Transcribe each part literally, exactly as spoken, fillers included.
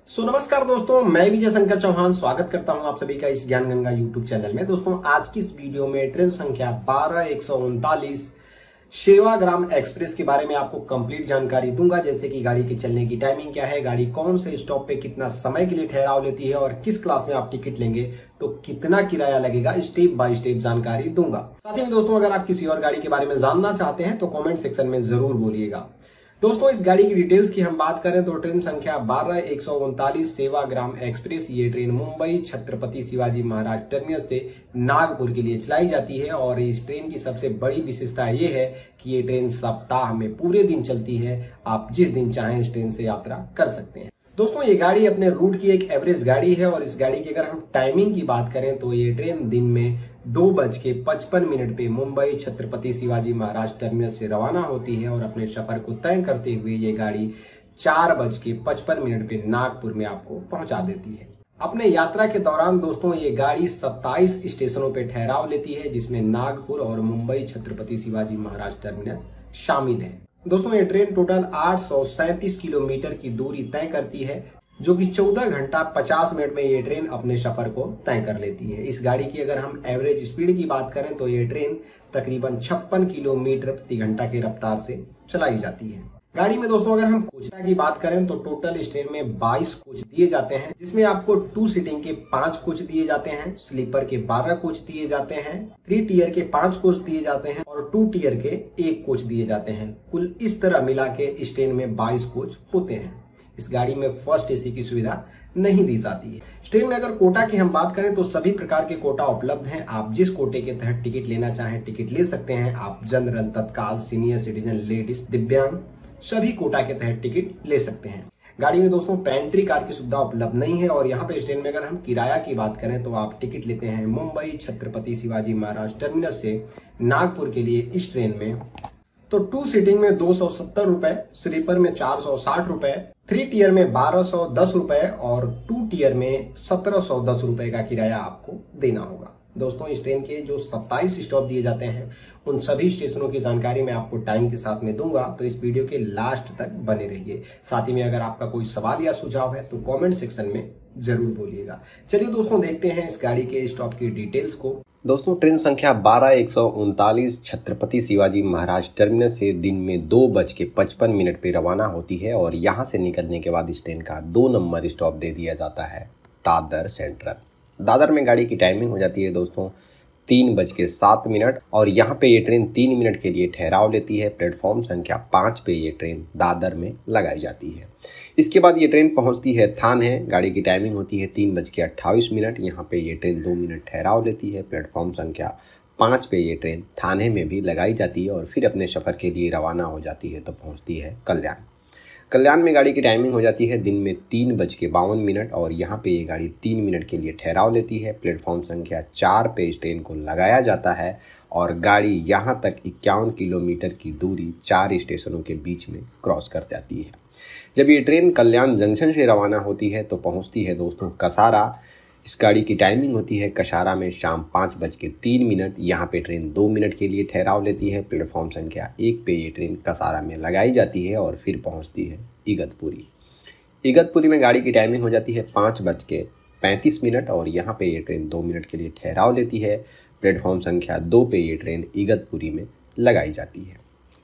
सो so, नमस्कार दोस्तों, मैं विजय शंकर चौहान स्वागत करता हूं आप सभी का इस ज्ञान गंगा यूट्यूब चैनल में। दोस्तों, आज की इस वीडियो में ट्रेन संख्या बारह एक सौ उनतालीस सेवाग्राम एक्सप्रेस के बारे में आपको कंप्लीट जानकारी दूंगा, जैसे कि गाड़ी की चलने की टाइमिंग क्या है, गाड़ी कौन से स्टॉप पे कितना समय के लिए ठहराव लेती है और किस क्लास में आप टिकट लेंगे तो कितना किराया लगेगा, स्टेप बाय स्टेप जानकारी दूंगा। साथ ही में दोस्तों, अगर आप किसी और गाड़ी के बारे में जानना चाहते हैं तो कॉमेंट सेक्शन में जरूर बोलिएगा। दोस्तों, इस गाड़ी की डिटेल्स की हम बात करें तो ट्रेन संख्या बारह एक सौ उनतालीस सेवाग्राम एक्सप्रेस ये ट्रेन मुंबई छत्रपति शिवाजी महाराज टर्मिनस से नागपुर के लिए चलाई जाती है। और इस ट्रेन की सबसे बड़ी विशेषता ये है कि ये ट्रेन सप्ताह में पूरे दिन चलती है। आप जिस दिन चाहें इस ट्रेन से यात्रा कर सकते हैं। दोस्तों, ये गाड़ी अपने रूट की एक एवरेज गाड़ी है और इस गाड़ी की अगर हम टाइमिंग की बात करें तो ये ट्रेन दिन में दो बज के पचपन मिनट पे मुंबई छत्रपति शिवाजी महाराज टर्मिनस से रवाना होती है और अपने सफर को तय करते हुए ये गाड़ी चार बज के पचपन मिनट पे नागपुर में आपको पहुंचा देती है। अपने यात्रा के दौरान दोस्तों ये गाड़ी सत्ताईस स्टेशनों पे ठहराव लेती है, जिसमें नागपुर और मुंबई छत्रपति शिवाजी महाराज टर्मिनस शामिल है। दोस्तों, ये ट्रेन टोटल आठ सौ सैंतीस किलोमीटर की दूरी तय करती है, जो कि चौदह घंटा पचास मिनट में ये ट्रेन अपने सफर को तय कर लेती है। इस गाड़ी की अगर हम एवरेज स्पीड की बात करें तो ये ट्रेन तकरीबन छप्पन किलोमीटर प्रति घंटा की रफ्तार से चलाई जाती है। गाड़ी में दोस्तों अगर हम कोचरा की बात करें तो टोटल इस ट्रेन में बाईस कोच दिए जाते हैं, जिसमें आपको टू सीटिंग के पांच कोच दिए जाते हैं, स्लीपर के बारह कोच दिए जाते हैं, थ्री टीयर के पांच कोच दिए जाते हैं और टू टीयर के एक कोच दिए जाते हैं। कुल इस तरह मिला के इस ट्रेन में बाईस कोच होते हैं। इस गाड़ी में फर्स्ट एसी की सुविधा नहीं दी जाती है। इस ट्रेन में अगर कोटा की हम बात करें तो सभी प्रकार के कोटा उपलब्ध हैं। आप जिस कोटे के तहत टिकट लेना चाहें टिकट ले सकते हैं। आप जनरल, तत्काल, सीनियर सिटीजन, लेडीज, दिव्यांग सभी कोटा के तहत टिकट ले सकते हैं। गाड़ी में दोस्तों पेंट्री कार की सुविधा उपलब्ध नहीं है। और यहाँ पे इस ट्रेन में अगर हम किराया की बात करें तो आप टिकट लेते हैं मुंबई छत्रपति शिवाजी महाराज टर्मिनस से नागपुर के लिए इस ट्रेन में तो टू सीटिंग में दो सौ सत्तर रुपए, स्लीपर में चार सौ साठ रुपए, थ्री टीयर में बारह सौ दस रुपए और टू टीयर में सत्रह सौ दस रुपए का किराया आपको देना होगा। दोस्तों, इस ट्रेन के जो सत्ताईस स्टॉप दिए जाते हैं उन सभी स्टेशनों की जानकारी मैं आपको टाइम के साथ में दूंगा, तो इस वीडियो के लास्ट तक बने रहिए। साथ ही में अगर आपका कोई सवाल या सुझाव है तो कमेंट सेक्शन में जरूर बोलिएगा। चलिए दोस्तों, देखते हैं इस गाड़ी के स्टॉप की डिटेल्स को। दोस्तों, ट्रेन संख्या बारह एक सौ उनतालीस छत्रपति शिवाजी महाराज टर्मिनस से दिन में दो बज के पचपन मिनट पे रवाना होती है और यहाँ से निकलने के बाद इस ट्रेन का दो नंबर स्टॉप दे दिया जाता है दादर सेंट्रल। दादर में गाड़ी की टाइमिंग हो जाती है दोस्तों तीन बज के सात मिनट और यहाँ पे ये ट्रेन तीन मिनट के लिए ठहराव लेती है। प्लेटफॉर्म संख्या पाँच पे ये ट्रेन दादर में लगाई जाती है। इसके बाद ये ट्रेन पहुँचती है थाने। गाड़ी की टाइमिंग होती है तीन बज के अट्ठाईस मिनट। यहाँ पे ये ट्रेन दो मिनट ठहराव लेती है। प्लेटफॉर्म संख्या पाँच पे ये ट्रेन थाने में भी लगाई जाती है और फिर अपने सफ़र के लिए रवाना हो जाती है तो पहुँचती है कल्याण। कल्याण में गाड़ी की टाइमिंग हो जाती है दिन में तीन बज के बावन मिनट और यहाँ पे ये गाड़ी तीन मिनट के लिए ठहराव लेती है। प्लेटफॉर्म संख्या चार पे इस ट्रेन को लगाया जाता है और गाड़ी यहाँ तक इक्यावन किलोमीटर की दूरी चार स्टेशनों के बीच में क्रॉस कर जाती है। जब ये ट्रेन कल्याण जंक्शन से रवाना होती है तो पहुँचती है दोस्तों कसारा। इस गाड़ी की टाइमिंग होती है कसारा में शाम पाँच बज के तीन मिनट। यहाँ पे ट्रेन दो मिनट के लिए ठहराव लेती है। प्लेटफॉर्म संख्या एक पे ये ट्रेन कसारा में लगाई जाती है और फिर पहुँचती है इगतपुरी। इगतपुरी में गाड़ी की टाइमिंग हो जाती है पाँच बज के पैंतीस मिनट और यहाँ पे ये ट्रेन दो मिनट के लिए ठहराव लेती है। प्लेटफॉर्म संख्या दो पे ये ट्रेन इगतपुरी में लगाई जाती है।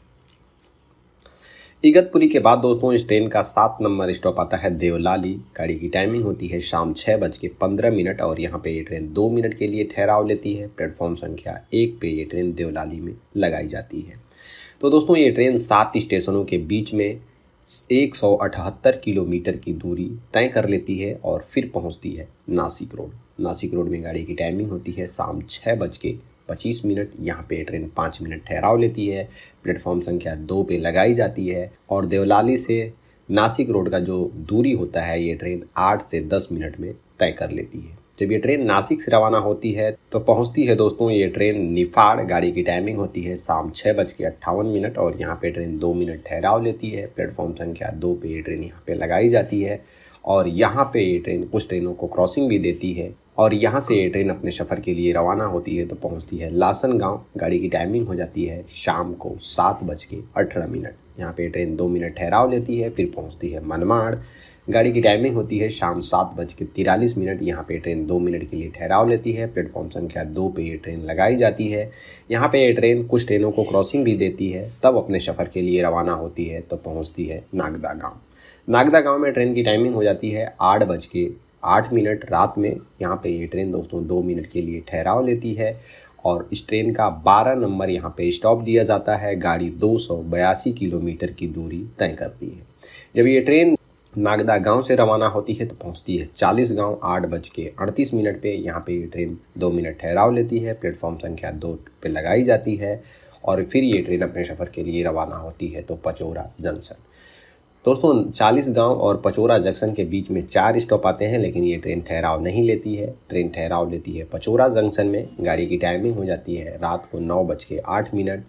इगतपुरी के बाद दोस्तों इस ट्रेन का सात नंबर स्टॉप आता है देवलाली। गाड़ी की टाइमिंग होती है शाम छः बज के पंद्रह मिनट और यहाँ पे ये ट्रेन दो मिनट के लिए ठहराव लेती है। प्लेटफॉर्म संख्या एक पे ये ट्रेन देवलाली में लगाई जाती है। तो दोस्तों ये ट्रेन सात स्टेशनों के बीच में एक सौ अठहत्तर किलोमीटर की दूरी तय कर लेती है और फिर पहुँचती है नासिक रोड। नासिक रोड में गाड़ी की टाइमिंग होती है शाम छः बज के पच्चीस मिनट। यहाँ पे ट्रेन पाँच मिनट ठहराव लेती है। प्लेटफॉर्म संख्या दो पे लगाई जाती है और देवलाली से नासिक रोड का जो दूरी होता है ये ट्रेन आठ से दस मिनट में तय कर लेती है। जब ये ट्रेन नासिक से रवाना होती है तो पहुंचती है दोस्तों ये ट्रेन निफाड़। गाड़ी की टाइमिंग होती है शाम छः बज के अट्ठावन मिनट और यहाँ पे ट्रेन दो मिनट ठहराव लेती है। प्लेटफॉर्म संख्या दो पे ये ट्रेन यहाँ पे लगाई जाती है और यहाँ पे ये ट्रेन कुछ ट्रेनों को क्रॉसिंग भी देती है और यहाँ से ये ट्रेन अपने सफ़र के लिए रवाना होती है तो पहुँचती है लासन गाँव। गाड़ी की टाइमिंग हो जाती है शाम को सात बज के अठारह मिनट। यहाँ पे ट्रेन दो मिनट ठहराव लेती है फिर पहुँचती है मनमाड़। गाड़ी की टाइमिंग होती है शाम सात बज के तिरालीस मिनट। यहाँ पे ट्रेन दो मिनट के लिए ठहराव लेती है। प्लेटफॉर्म संख्या दो पे ये ट्रेन लगाई जाती है। यहाँ पे ये ट्रेन कुछ ट्रेनों को क्रॉसिंग भी देती है, तब अपने सफ़र के लिए रवाना होती है तो पहुँचती है नागदा गाँव। नागदा गाँव में ट्रेन की टाइमिंग हो जाती है आठ बज के आठ मिनट रात में। यहाँ पे ये ट्रेन दोस्तों दो मिनट के लिए ठहराव लेती है और इस ट्रेन का बारह नंबर यहाँ पे स्टॉप दिया जाता है। गाड़ी दो सौ बयासी किलोमीटर की दूरी तय करती है। जब ये ट्रेन नागदा गांव से रवाना होती है तो पहुंचती है चालीस गांव आठ बज के अड़तीस मिनट पे। यहाँ पे ये ट्रेन दो मिनट ठहराव लेती है। प्लेटफॉर्म संख्या दो पे लगाई जाती है और फिर ये ट्रेन अपने सफ़र के लिए रवाना होती है तो पचौरा जंक्शन। दोस्तों चालीस गांव और पचौरा जंक्शन के बीच में चार स्टॉप आते हैं, लेकिन ये ट्रेन ठहराव नहीं लेती है। ट्रेन ठहराव लेती है पचौरा जंक्शन में। गाड़ी की टाइमिंग हो जाती है रात को नौ बज के आठ मिनट।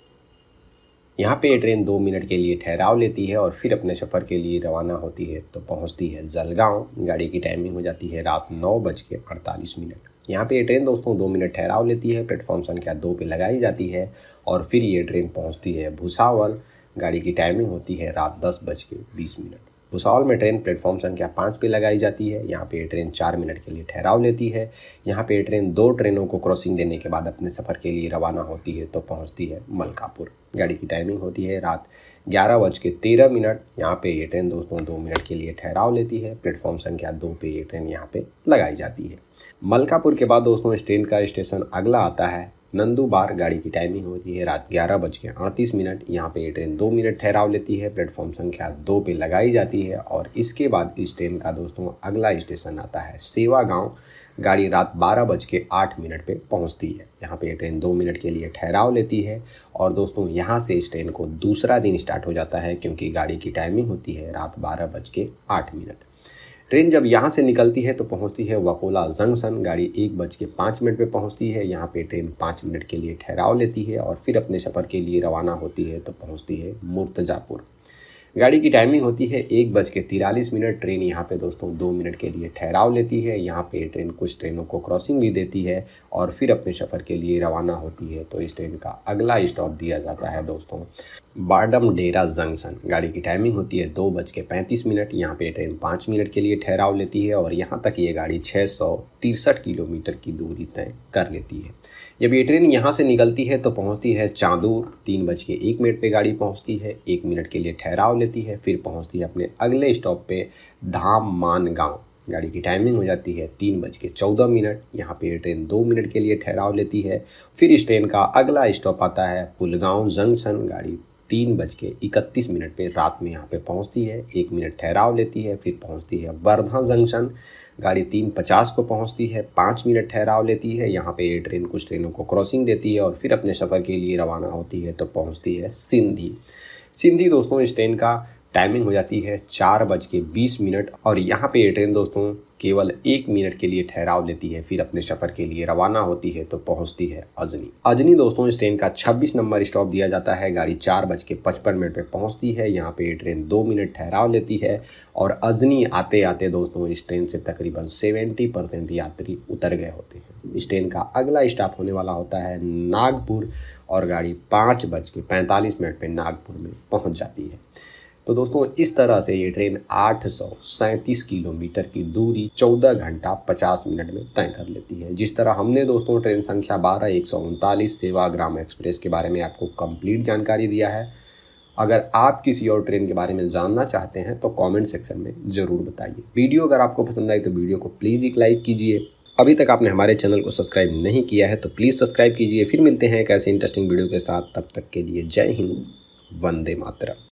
यहाँ पे ये ट्रेन दो मिनट के लिए ठहराव लेती है और फिर अपने सफ़र के लिए रवाना होती है तो पहुँचती है जलगांव। गाड़ी की टाइमिंग हो जाती है रात नौ बज के अड़तालीस मिनट। यहाँ पे ये ट्रेन दोस्तों दो मिनट ठहराव लेती है। प्लेटफॉर्म संख्या दो पे लगाई जाती है और फिर ये ट्रेन पहुँचती है भुसावल। गाड़ी की टाइमिंग होती है रात दस बज के बीस मिनट। भुसावल में ट्रेन प्लेटफॉर्म संख्या पाँच पे लगाई जाती है। यहाँ पे ये ट्रेन चार मिनट के लिए ठहराव लेती है। यहाँ पे ये ट्रेन दो ट्रेनों को क्रॉसिंग देने के बाद अपने सफ़र के लिए रवाना होती है तो पहुँचती है मलकापुर। गाड़ी की टाइमिंग होती है रात ग्यारह बज के तेरह मिनट। यहाँ पे ये ट्रेन दोस्तों दो मिनट के लिए ठहराव लेती है। प्लेटफॉर्म संख्या दो पे ये ट्रेन यहाँ पे लगाई जाती है। मलकापुर के बाद दोस्तों इस ट्रेन का स्टेशन अगला आता है नंदुबार। गाड़ी की टाइमिंग होती है रात ग्यारह बज के अड़तीस मिनट। यहाँ पे ये ट्रेन दो मिनट ठहराव लेती है। प्लेटफॉर्म संख्या दो पे लगाई जाती है और इसके बाद इस ट्रेन का दोस्तों अगला स्टेशन आता है सेवा गांव। गाड़ी रात बारह बज के आठ मिनट पे पहुँचती है। यहाँ पे ये ट्रेन दो मिनट के लिए ठहराव लेती है और दोस्तों यहाँ से इस ट्रेन को दूसरा दिन स्टार्ट हो जाता है, क्योंकि गाड़ी की टाइमिंग होती है रात बारह बज के आठ मिनट। ट्रेन जब यहाँ से निकलती है तो पहुँचती है वकोला जंक्शन। गाड़ी एक बज के पाँच मिनट पर पहुँचती है। यहाँ पे ट्रेन पाँच मिनट के लिए ठहराव लेती है और फिर अपने सफ़र के लिए रवाना होती है तो पहुँचती है मुर्तज़ापुर। गाड़ी की टाइमिंग होती है एक बज के तिरालीस मिनट। ट्रेन यहाँ पे दोस्तों दो मिनट के लिए ठहराव लेती है। यहाँ पे ट्रेन कुछ ट्रेनों को क्रॉसिंग भी देती है और फिर अपने सफ़र के लिए रवाना होती है तो इस ट्रेन का अगला स्टॉप दिया जाता है दोस्तों बारडम डेरा जंक्शन। गाड़ी की टाइमिंग होती है दो बज के पैंतीस मिनट। यहाँ पे ट्रेन पाँच मिनट के लिए ठहराव लेती है और यहाँ तक ये गाड़ी छः सौ तिरसठ किलोमीटर की दूरी तय कर लेती है। जब ये ट्रेन यहाँ से निकलती है तो पहुँचती है चांदूर। तीन बज के एक मिनट पर गाड़ी पहुँचती है। एक मिनट के लिए ठहराव लेती है, फिर पहुँचती है अपने अगले स्टॉप पे धाम मान गाँव। गाड़ी की टाइमिंग हो जाती है तीन बज के चौदह मिनट। यहाँ पे ट्रेन दो मिनट के लिए ठहराव लेती है। फिर इस ट्रेन का अगला स्टॉप आता है पुलगांव जंक्शन। गाड़ी तीन बज के इकतीस मिनट पर रात में यहाँ पे पहुँचती है। एक मिनट ठहराव लेती है, फिर पहुँचती है वर्धा जंक्शन। गाड़ी तीन पचास को पहुँचती है, पाँच मिनट ठहराव लेती है। यहाँ पे ये ट्रेन कुछ ट्रेनों को क्रॉसिंग देती है और फिर अपने सफ़र के लिए रवाना होती है तो पहुँचती है सिंधी। सिंधी दोस्तों इस ट्रेन का टाइमिंग हो जाती है चार बज के बीस मिनट और यहाँ पे ये ट्रेन दोस्तों केवल एक मिनट के लिए ठहराव लेती है, फिर अपने सफ़र के लिए रवाना होती है तो पहुँचती है अजनी। अजनी दोस्तों इस ट्रेन का छब्बीस नंबर स्टॉप दिया जाता है। गाड़ी चार बज के पचपन मिनट पर पहुँचती है। यहाँ पे ये ट्रेन दो मिनट ठहराव लेती है और अजनी आते आते दोस्तों इस ट्रेन से तकरीबन सेवेंटी परसेंट यात्री उतर गए होते हैं। इस ट्रेन का अगला स्टॉप होने वाला होता है नागपुर और गाड़ी पाँच बज के पैंतालीस मिनट पर नागपुर में पहुँच जाती है। तो दोस्तों इस तरह से ये ट्रेन आठ सौ सैंतीस किलोमीटर की दूरी चौदह घंटा पचास मिनट में तय कर लेती है। जिस तरह हमने दोस्तों ट्रेन संख्या बारह एक सौ उनतालीस सेवाग्राम एक्सप्रेस के बारे में आपको कंप्लीट जानकारी दिया है। अगर आप किसी और ट्रेन के बारे में जानना चाहते हैं तो कमेंट सेक्शन में ज़रूर बताइए। वीडियो अगर आपको पसंद आई तो वीडियो को प्लीज़ एक लाइक कीजिए। अभी तक आपने हमारे चैनल को सब्सक्राइब नहीं किया है तो प्लीज़ सब्सक्राइब कीजिए। फिर मिलते हैं एक ऐसे इंटरेस्टिंग वीडियो के साथ, तब तक के लिए जय हिंद, वंदे मातरम।